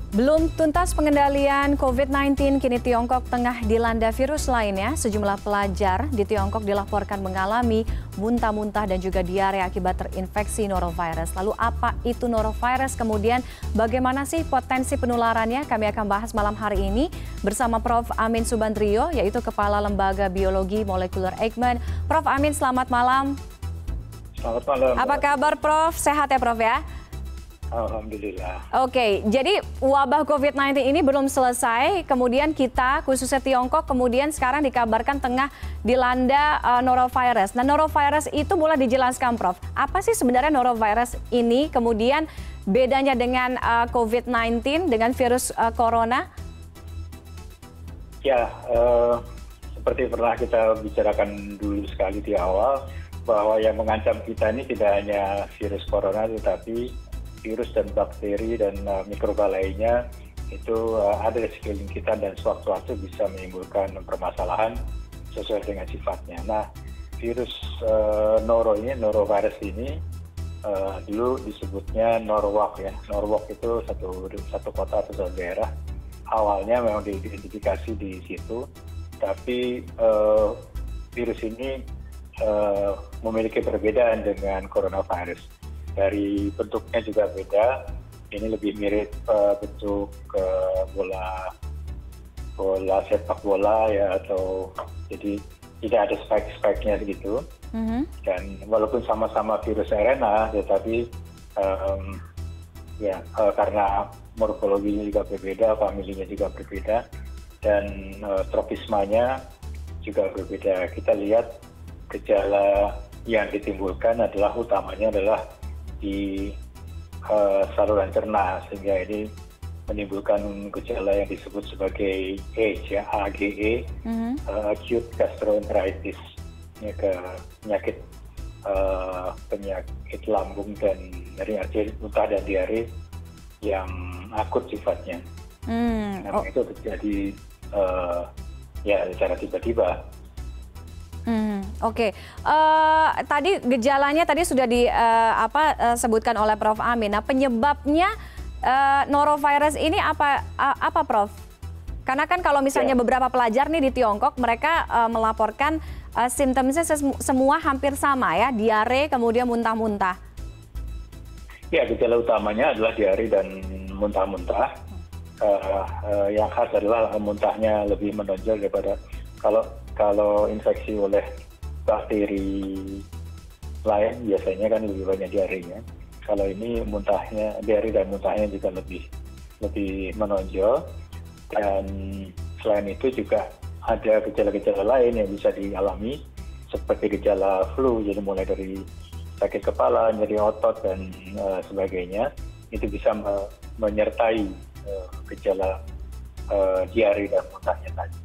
Belum tuntas pengendalian COVID-19, kini Tiongkok tengah dilanda virus lainnya. Sejumlah pelajar di Tiongkok dilaporkan mengalami muntah-muntah dan juga diare akibat terinfeksi norovirus. Lalu apa itu norovirus? Kemudian bagaimana sih potensi penularannya? Kami akan bahas malam hari ini bersama Prof. Amin Subandrio, yaitu Kepala Lembaga Biologi Molekuler Eijkman. Prof. Amin, selamat malam. Selamat malam. Apa kabar, Prof? Sehat ya, Prof ya? Alhamdulillah. Oke, jadi wabah COVID-19 ini belum selesai, kemudian kita, khususnya Tiongkok, kemudian sekarang dikabarkan tengah dilanda norovirus. Nah, norovirus itu boleh dijelaskan, Prof. Apa sih sebenarnya norovirus ini, kemudian bedanya dengan COVID-19, dengan virus corona? Ya, seperti pernah kita bicarakan dulu sekali di awal, bahwa yang mengancam kita ini tidak hanya virus corona, tetapi virus dan bakteri dan mikroba lainnya itu ada di sekeliling kita dan sewaktu-waktu bisa menimbulkan permasalahan sesuai dengan sifatnya. Nah, virus norovirus ini dulu disebutnya Norwalk ya. Norwalk itu satu kota atau satu daerah. Awalnya memang diidentifikasi di situ, tapi virus ini memiliki perbedaan dengan coronavirus. Dari bentuknya juga beda, ini lebih mirip bentuk bola sepak bola ya, atau jadi tidak ada spike-spike-nya begitu. Dan walaupun sama-sama virus RNA, tetapi karena morfologinya juga berbeda, familinya juga berbeda, dan tropismanya juga berbeda. Kita lihat gejala yang ditimbulkan utamanya adalah di saluran cerna, sehingga ini menimbulkan gejala yang disebut sebagai AGE, acute gastroenteritis, penyakit lambung dan muntah dan diare yang akut sifatnya. Itu terjadi secara tiba-tiba. Oke. Tadi gejalanya sudah disebutkan oleh Prof. Amin. Nah, penyebabnya norovirus ini apa, Prof? Karena kan kalau misalnya beberapa pelajar nih di Tiongkok, mereka melaporkan simptomnya semua hampir sama ya, diare kemudian muntah-muntah. Ya, gejala utamanya adalah diare dan muntah-muntah. Yang khas adalah muntahnya lebih menonjol daripada kalau infeksi oleh bakteri lain biasanya kan lebih banyak diarenya. Kalau ini diare dan muntahnya juga lebih menonjol. Dan selain itu juga ada gejala-gejala lain yang bisa dialami seperti gejala flu, jadi mulai dari sakit kepala, nyeri otot dan sebagainya. Itu bisa menyertai gejala diare dan muntahnya tadi.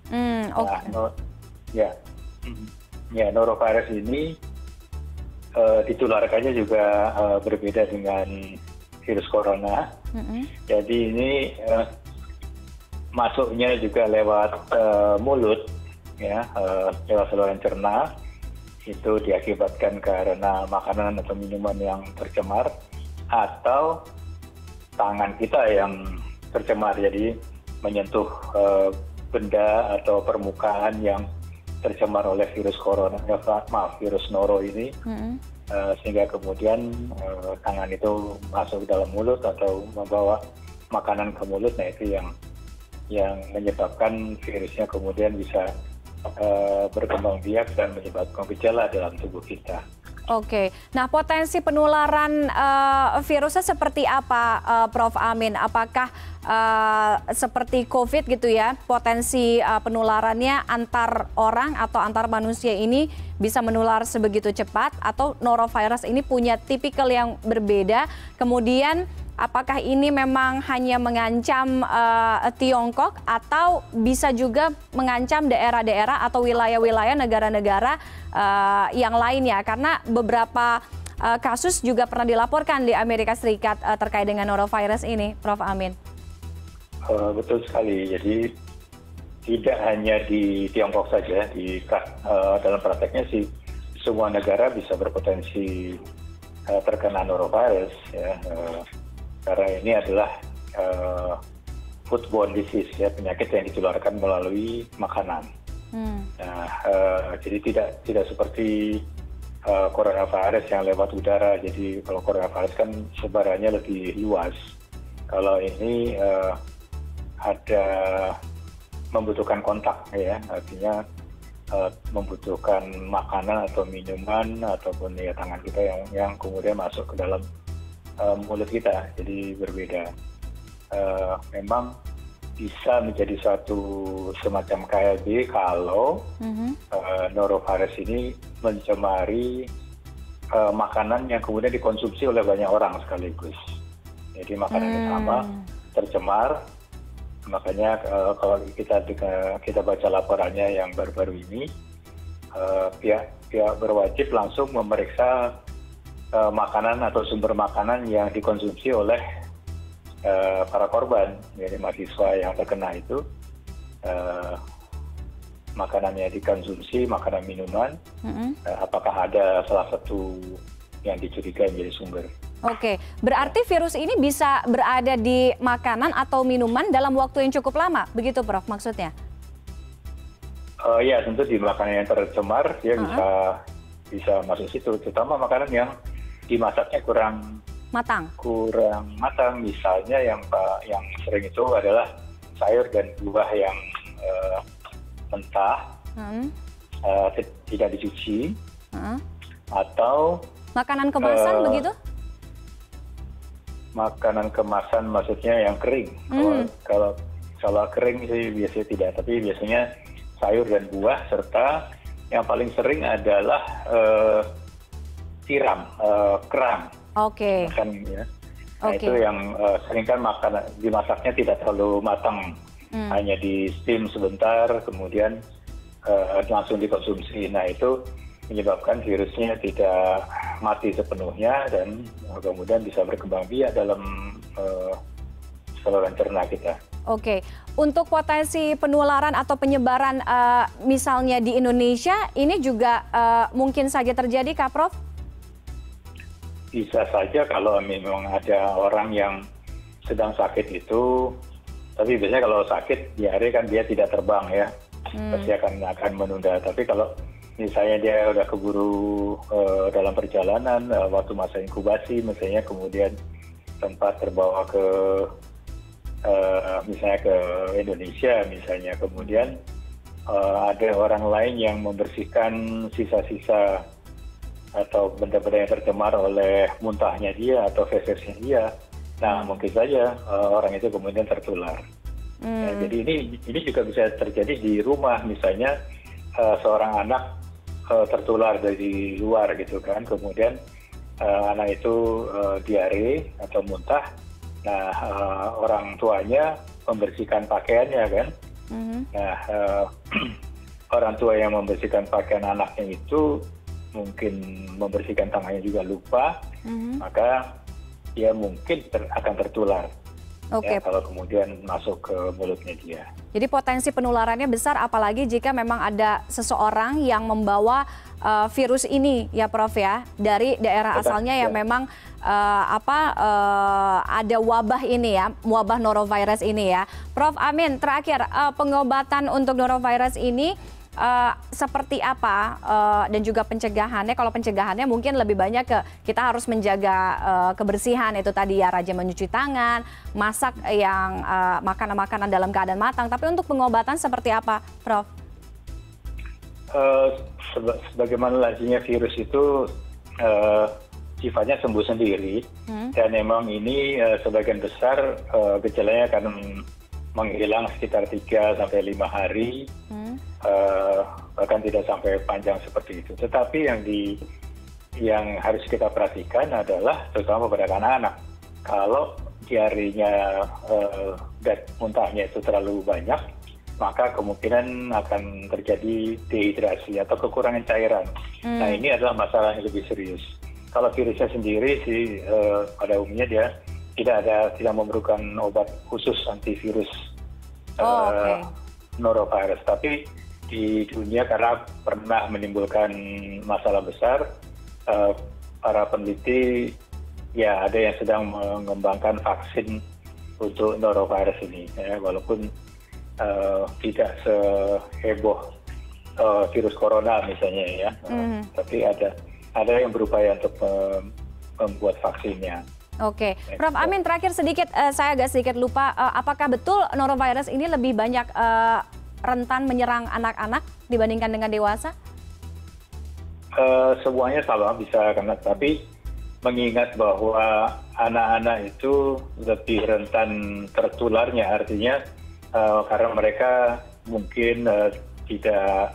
Norovirus ini ditularkannya juga berbeda dengan virus corona. Jadi ini masuknya juga lewat mulut, lewat saluran cerna. Itu diakibatkan karena makanan atau minuman yang tercemar atau tangan kita yang tercemar, jadi menyentuh benda atau permukaan yang tercemar oleh virus noro ini, sehingga kemudian tangan itu masuk ke dalam mulut atau membawa makanan ke mulut. Nah, itu yang menyebabkan virusnya kemudian bisa berkembang biak dan menyebabkan gejala dalam tubuh kita. Oke, nah potensi penularan virusnya seperti apa, Prof. Amin? Apakah seperti COVID gitu ya, potensi penularannya antar orang atau antar manusia ini bisa menular sebegitu cepat, atau norovirus ini punya tipikal yang berbeda? Kemudian apakah ini memang hanya mengancam Tiongkok atau bisa juga mengancam daerah-daerah atau wilayah-wilayah negara-negara yang lainnya? Karena beberapa kasus juga pernah dilaporkan di Amerika Serikat terkait dengan norovirus ini, Prof. Amin. Betul sekali. Jadi tidak hanya di Tiongkok saja, dalam prakteknya sih semua negara bisa berpotensi terkena norovirus, ya. Karena ini adalah uh, foodborne disease, ya, penyakit yang ditularkan melalui makanan. Nah, jadi tidak seperti coronavirus yang lewat udara. Jadi kalau coronavirus kan sebarannya lebih luas. Kalau ini ada membutuhkan kontak, ya, artinya membutuhkan makanan atau minuman ataupun ya tangan kita yang kemudian masuk ke dalam mulut kita. Jadi berbeda. Memang bisa menjadi suatu semacam KLB kalau norovirus ini mencemari makanan yang kemudian dikonsumsi oleh banyak orang sekaligus. Jadi makanan yang sama tercemar. Makanya kalau kita baca laporannya yang baru-baru ini, pihak berwajib langsung memeriksa makanan atau sumber makanan yang dikonsumsi oleh para korban, jadi mahasiswa yang terkena itu, makanan yang dikonsumsi, makanan minuman, apakah ada salah satu yang dicurigai menjadi sumber. Oke, berarti virus ini bisa berada di makanan atau minuman dalam waktu yang cukup lama, begitu Prof maksudnya? Ya, tentu di makanan yang tercemar dia bisa masuk situ, terutama makanan yang dimasaknya kurang matang, misalnya yang sering itu adalah sayur dan buah yang mentah, tidak dicuci, atau makanan kemasan begitu? Makanan kemasan maksudnya yang kering. Kalau kering sih biasanya tidak, tapi biasanya sayur dan buah, serta yang paling sering adalah tiram, kerang. Oke. Ya. Nah, itu yang sering kan dimasaknya tidak terlalu matang, hanya di steam sebentar, kemudian langsung dikonsumsi. Nah, itu menyebabkan virusnya tidak mati sepenuhnya dan kemudian bisa berkembang biak dalam saluran cerna kita. Oke, untuk potensi penularan atau penyebaran misalnya di Indonesia, ini juga mungkin saja terjadi, Kak Prof? Bisa saja kalau memang ada orang yang sedang sakit itu, tapi biasanya kalau sakit diare kan dia tidak terbang, ya, pasti akan menunda. Tapi kalau misalnya dia udah keburu dalam perjalanan waktu masa inkubasi, misalnya kemudian sempat terbawa ke misalnya ke Indonesia, misalnya kemudian ada orang lain yang membersihkan sisa-sisa atau benda-benda yang tercemar oleh muntahnya dia atau fesesnya dia, nah mungkin saja orang itu kemudian tertular. Ya, jadi ini juga bisa terjadi di rumah, misalnya seorang anak tertular dari luar gitu kan, kemudian anak itu diare atau muntah, nah orang tuanya membersihkan pakaiannya kan, nah orang tua yang membersihkan pakaian anaknya itu mungkin membersihkan tangannya juga lupa, maka dia mungkin akan tertular. Ya, kalau kemudian masuk ke mulutnya dia. Jadi potensi penularannya besar, apalagi jika memang ada seseorang yang membawa virus ini, ya Prof ya, dari daerah asalnya yang memang ada wabah ini ya, wabah norovirus ini ya. Prof Amin, terakhir pengobatan untuk norovirus ini seperti apa dan juga pencegahannya? Kalau pencegahannya mungkin lebih banyak ke kita harus menjaga kebersihan itu tadi ya, rajin mencuci tangan, masak yang makanan-makanan dalam keadaan matang. Tapi untuk pengobatan seperti apa, Prof? Sebagaimana lazimnya virus itu sifatnya sembuh sendiri, dan memang ini sebagian besar gejalanya akan menghilang sekitar 3 sampai 5 hari. Bahkan tidak sampai panjang seperti itu. Tetapi yang harus kita perhatikan adalah terutama pada anak-anak. Kalau diarenya dan muntahnya itu terlalu banyak, maka kemungkinan akan terjadi dehidrasi atau kekurangan cairan. Nah, ini adalah masalah yang lebih serius. Kalau virusnya sendiri sih pada umumnya dia tidak memerlukan obat khusus antivirus norovirus, tapi di dunia karena pernah menimbulkan masalah besar, para peneliti ya ada yang sedang mengembangkan vaksin untuk norovirus ini, ya, walaupun tidak seheboh virus corona misalnya ya, tapi ada yang berupaya untuk membuat vaksinnya. Oke, Prof. Amin, terakhir sedikit, saya agak sedikit lupa, apakah betul norovirus ini lebih banyak rentan menyerang anak-anak dibandingkan dengan dewasa? Semuanya sama bisa, tapi mengingat bahwa anak-anak itu lebih rentan tertularnya, artinya karena mereka mungkin tidak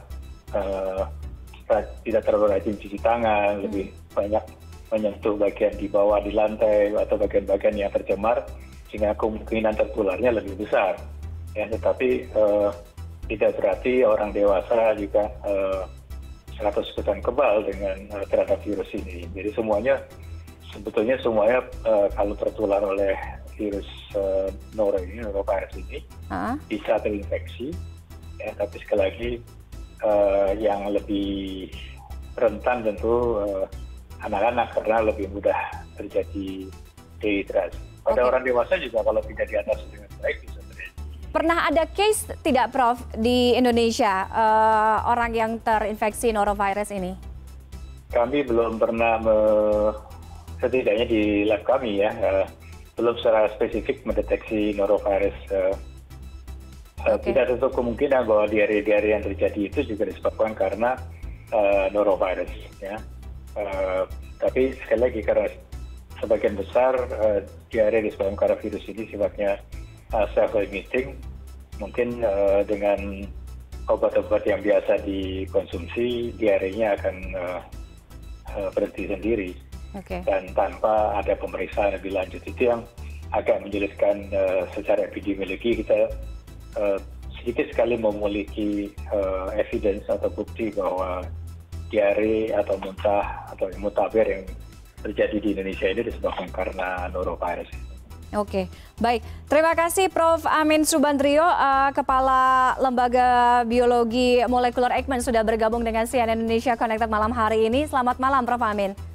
terlalu rajin cuci tangan, lebih banyak menyentuh bagian di bawah di lantai atau bagian-bagian yang tercemar, sehingga kemungkinan tertularnya lebih besar. Ya, tetapi tidak berarti orang dewasa juga 100% kebal terhadap virus ini. Jadi sebetulnya semuanya kalau tertular oleh virus norovirus ini bisa terinfeksi. Ya, tapi sekali lagi yang lebih rentan tentu anak-anak karena lebih mudah terjadi dehidrasi. Pada orang dewasa juga kalau tidak diatasi dengan baik bisa terjadi. Pernah ada case tidak, Prof, di Indonesia orang yang terinfeksi norovirus ini? Kami belum pernah, setidaknya di lab kami ya, belum secara spesifik mendeteksi norovirus. Tidak tentu kemungkinan bahwa diare-diare yang terjadi itu juga disebabkan karena norovirus. Ya. Tapi sekali lagi karena sebagian besar diare disebabkan karena virus ini sifatnya self-limiting, mungkin dengan obat-obat yang biasa dikonsumsi diarenya akan berhenti sendiri. Dan tanpa ada pemeriksaan lebih lanjut. Itu yang agak menjelaskan secara epidemiologi kita sedikit sekali memiliki evidence atau bukti bahwa diare atau muntah atau mutaber yang terjadi di Indonesia ini disebabkan karena norovirus. Oke, baik. Terima kasih Prof. Amin Subandrio, Kepala Lembaga Biologi Molekuler Eijkman sudah bergabung dengan CNN Indonesia Connected malam hari ini. Selamat malam Prof. Amin.